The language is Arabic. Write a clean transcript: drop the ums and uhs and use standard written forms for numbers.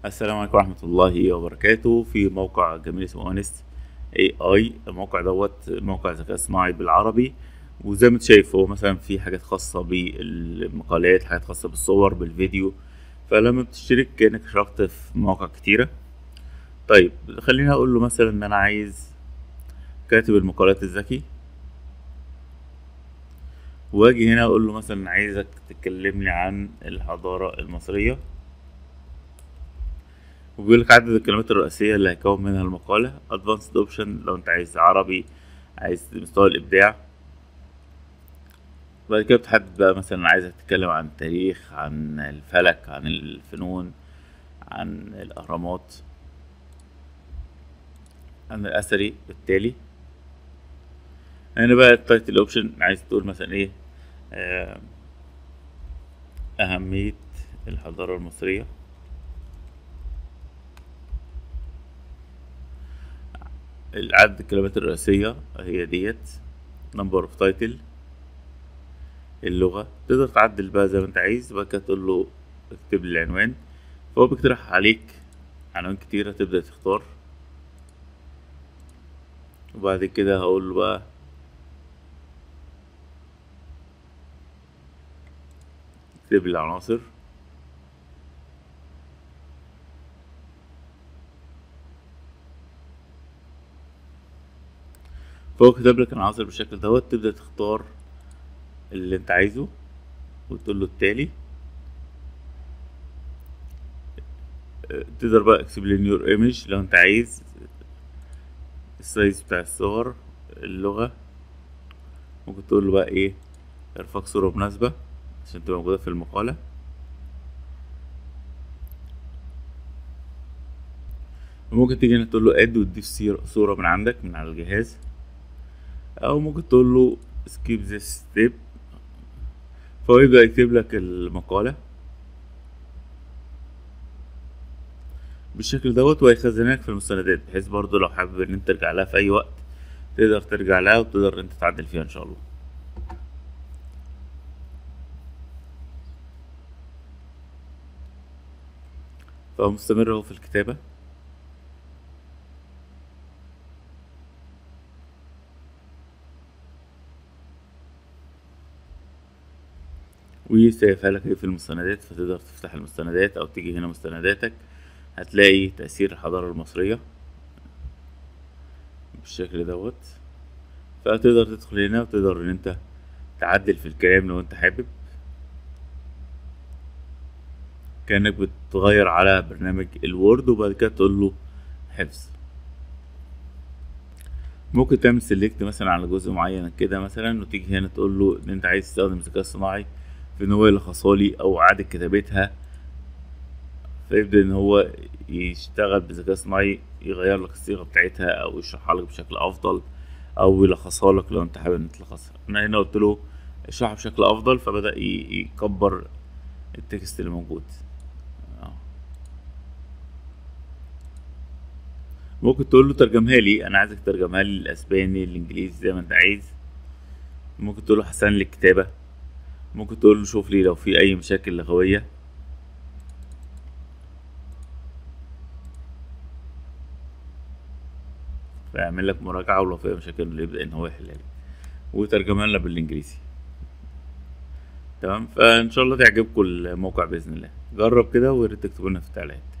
السلام عليكم ورحمة الله وبركاته. في موقع جميل اسمه اونست اي اي. الموقع موقع ذكاء صناعي بالعربي، وزي ما انت شايف هو مثلا في حاجات خاصة بالمقالات، حاجات خاصة بالصور بالفيديو. فلما بتشترك كأنك اشتركت في مواقع كتيرة. طيب خليني اقول له مثلا ان انا عايز كاتب المقالات الذكي، واجي هنا اقول له مثلا عايزك تكلمني عن الحضارة المصرية، وبيقول لك عدد الكلمات الرئيسية اللي هيكون منها المقالة. advanced option لو انت عايز عربي، عايز مستوى الإبداع. بعد كده بتحدد بقى مثلا عايزك تتكلم عن التاريخ، عن الفلك، عن الفنون، عن الأهرامات، عن الأثري. بالتالي هنا بقى التايتل اوبشن، عايز تقول مثلا ايه، آه، أهمية الحضارة المصرية، عدد الكلمات الرئيسية هي ديت، number of title، اللغة. تقدر تعدل بقى زي ما انت عايز. بقى كده تقول له اكتب لي العنوان، فهو بيقترح عليك عناوين كتيرة تبدأ تختار. وبعد كده هقول له بقى اكتب لي العناصر، فهو كتب لك العناصر بالشكل دوت. تبدأ تختار اللي انت عايزه وتقول له التالي. تقدر بقى اكتب لي نيور ايمج لو انت عايز، السايز بتاع الصور، اللغة. ممكن تقول له بقى ايه، ارفق صورة مناسبة عشان تبقى موجودة في المقالة. وممكن تيجي هنا تقول له اد وتضيف صورة من عندك من على الجهاز، او ممكن تقول له skip this step، فهو يبدأ يكتب لك المقالة بالشكل دوت، وهيخزنها لك في المستندات، بحيث برضو لو حابب ان انت ترجع لها في اي وقت تقدر ترجع لها وتقدر ان انت تعدل فيها ان شاء الله. فهو مستمر اهو في الكتابة، ويسيفها لك في المستندات، فتقدر تفتح المستندات او تيجي هنا مستنداتك، هتلاقي تأثير الحضارة المصرية بالشكل دوت. فتقدر تدخل هنا وتقدر ان انت تعدل في الكلام لو انت حابب، كأنك بتغير على برنامج الوورد. وبعد كده تقول له حفظ. ممكن تعمل سيلكت مثلا على جزء معين كده مثلا، وتيجي هنا تقول له ان انت عايز تستخدم الذكاء الصناعي في ان هو يلخصها لي او اعادة كتابتها، فيبدأ ان هو يشتغل بالذكاء الصناعي، يغير لك الصيغة بتاعتها او يشرحها لك بشكل افضل، او يلخصها لك لو انت حابب ان تلخصها. انا هنا قلت له اشرحها بشكل افضل، فبدأ يكبر التكست اللي موجود. آه. ممكن تقول له ترجمها لي، انا عايزك ترجمها لي الاسباني الانجليزي زي ما انت عايز. ممكن تقول له حسن لي الكتابة. ممكن تقول له شوف لي لو في اي مشاكل لغوية، فيعمل لك مراجعة، ولو في اي مشاكل يبدأ ان هو يحلها لك وترجمها لنا بالانجليزي. تمام. فان شاء الله تعجبكم الموقع باذن الله. جرب كده ويا ريت تكتبوا لنا في التعليقات.